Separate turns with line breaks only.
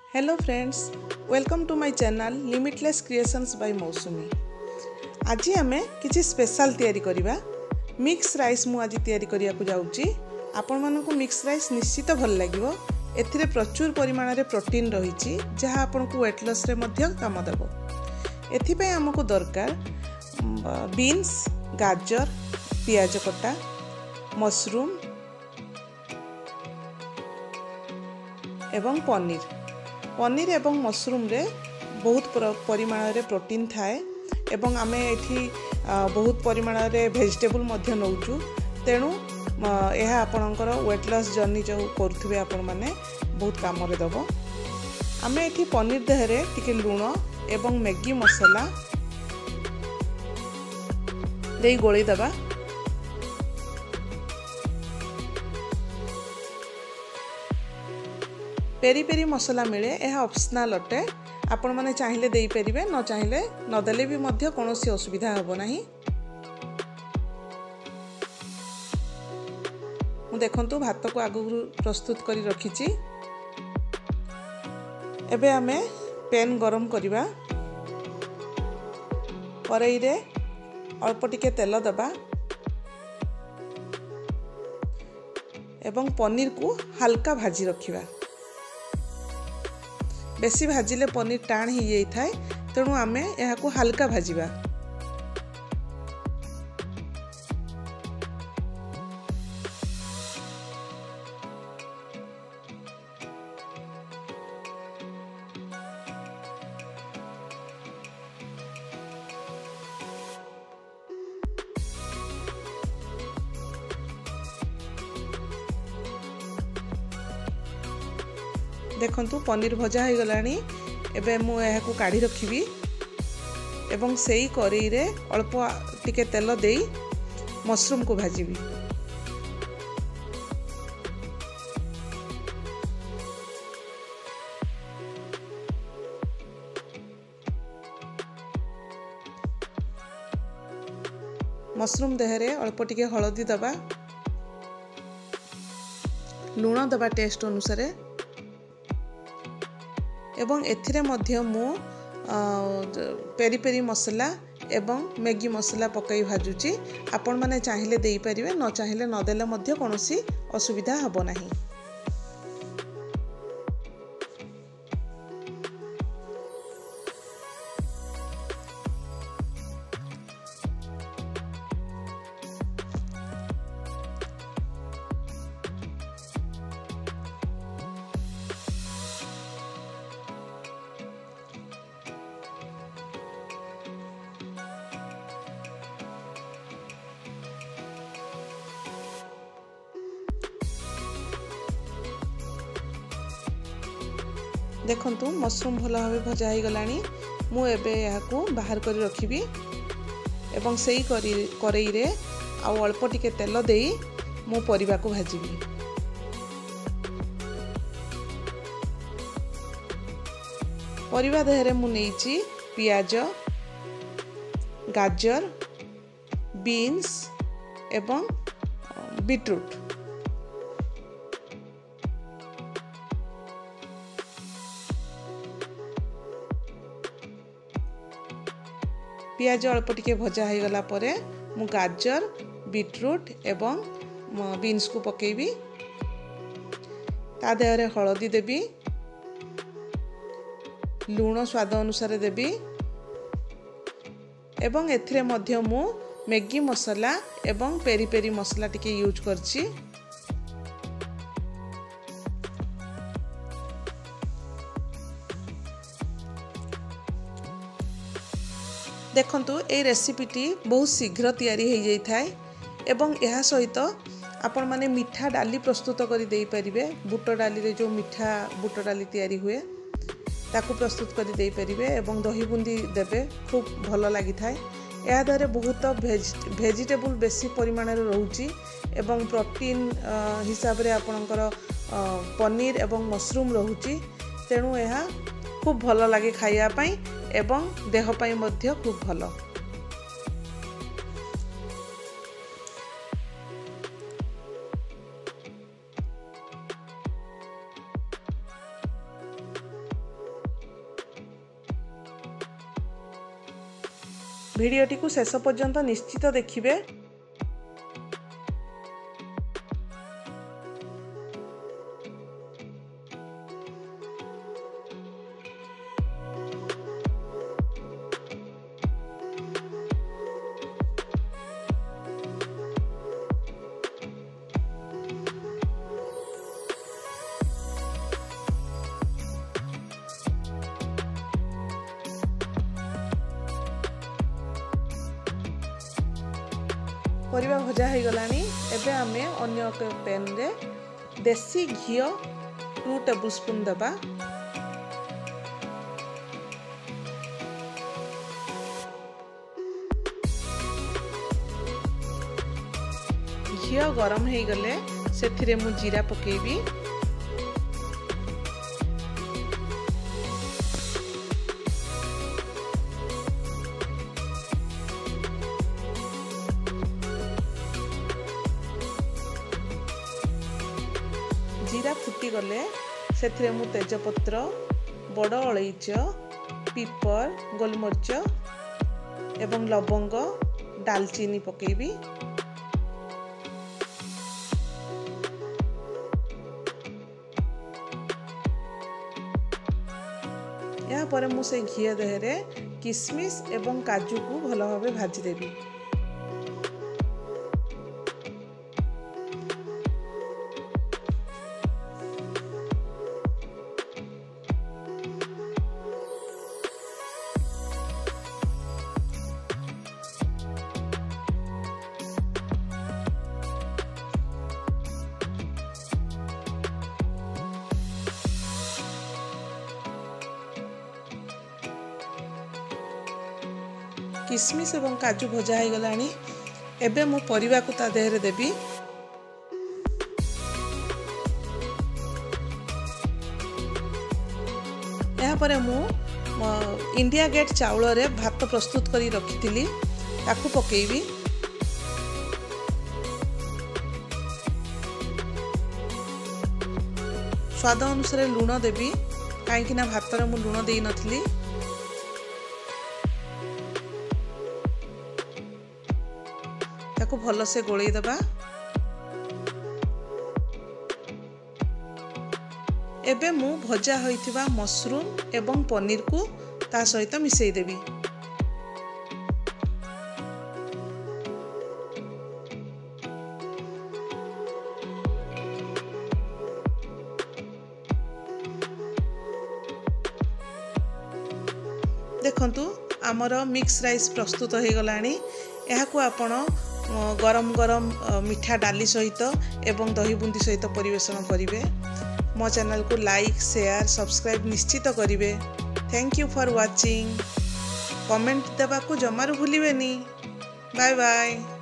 Hello friends, welcome to my channel limitless creations by Mousumi. आज आमे किछि स्पेशल तैयारी करिबा। मिक्स राइस मु आज तैयारी करिया को जाउची। आपण मानको मिक्स राइस निश्चित भल लागिवो। एथिरे प्रचुर परिमाण रे प्रोटीन रहिछि जहा आपण को वेट लॉस रे मध्य काम देबो। एथि पय हमकु दरकार बीन्स, गाजर, पियाज कटा, मशरूम एवं पनीर एवं मशरूम रे बहुत परिमाण रे प्रोटीन थाए एवं आमे एठी बहुत परिमाण रे वेजिटेबल मध्य नउचु। तेणु यह आपणकर वेट लॉस जर्नी जो करुथिबे आपण माने बहुत काम रे दबो। आमे एठी पनीर देहरे टिके लूण एवं मैगी मसाला देई गोळी दबा। पेरी पेरी मसला मिले, यह ऑप्शनल अटे। आपण माने चाहिए देई परिबे, न चाहिए न देले भी मध्य कोनोसी असुविधा हबो नाही। मु देखंतु भात को आगु प्रस्तुत करी रखिछि। एबे आमे पैन गरम करिबा। कढ़ाई रे अल्प टिके तेल दबा एवं पनीर को हल्का भाजी रखिबा। बेसी भाजिले पनीर टाण ही जाई थाए, तेणु आमे यहाँ को हल्का भाजिबा। देखंतु पनीर भजा हो गलानी। एबे मु यहाँ को काढ़ी रखिबी एवं सेई कढ़ाई रे अल्प टिके तेल देई मशरूम को भाजीबी। मशरूम देहरे अल्प टिके हळदी दबा, लूण दबा टेस्ट अनुसार एवं एथिरे मध्य मु पेरी पेरी मसला एवं मैगी मसला पकाई भाजुची। आपण माने चाहिए देई परिबे, न चाहिए न देले मध्य कोनोसी असुविधा हबो नाही। देखंतु मशरूम भल भाव भजा हो गलानी। मु एबे यहाँ को बाहर कर रखिबी एवं सेई कढ़ाई रे आउ अल्प टिके तेल देई मु परिबा को भाजीबी। परिबा देहरे मु नेइची पियाज, गाजर, बीन्स एवं बिट्रूट। पियाज अल्प टिके भजा हो गला परे मु गाजर, बीट्रूट एवं बीन्स को पकेबी। ता देहरे हळदी देबी, लूण स्वाद अनुसार देबी एवं एथिरे मध्य मु मैगी मसाला एवं पेरी पेरी मसाला टिके यूज करछि। देखंतु ए रेसिपीटी बहुत शीघ्र तैयारी हो जाई थाए एवं यह सहित आपण माने मीठा डाली प्रस्तुत करी देई परिबे। बुट डाली रे जो मीठा बुट डाली तैयारी हुए ताकू प्रस्तुत करी देई परिबे एवं दही बुंदी देबे, खूब भल लागि थाए। या द्वारा बहुत वेजिटेबल बेसी परिमाण रे रहउची एवं प्रोटीन हिसाब रे आपणकर पनीर एवं मशरूम रहउची। तेणु यह खूब भल लागे खाइया पई एवं देह पई मध्य खूब भल। भिडियोटी को शेष पर्यंत निश्चित देखिए। परिवा भजा हो गलानी। एबे आमे अन्य एक पैन रे देसी घी 2 टेबलस्पून दबा। घी गरम हो गले सेथिरे मु जीरा पकेबी। जीरा फुटी गले सेथिरे मु तेजपत्र, बड़ अलेइच, पिपर, गोलमरिच एवं लवंग, दालचीनी पकेबी। या पर मु से घी देहरे किशमिश एवं काजू को भल भावे भाजी देबी। किशमिश एवं काजू भजा हो गलानी। एबे मु परिवा को ता देहरे देबी। यहाँ पर मु इंडिया गेट चाउल रे भात प्रस्तुत करी रखी ताकू पकेबी। स्वाद अनुसार लुण देबी कहीं ना भात रे मु लुण देई नथली। ताकू भल से गोलई दबा। एबे मु भजा होइथिबा मशरूम एवं पनीर को ता सहित मिसई देबी। देखंतु आमर मिक्स राइस प्रस्तुत हो गलानी। एहाकू आपण गरम गरम मीठा डाली सहित एवं दही बूंदी सहित परिवेशन करिवे। मो चैनल को लाइक, शेयर, सब्सक्राइब निश्चित करिवे। Thank you for watching. Comment देबा को जमारू भूलिबेनी। Bye bye.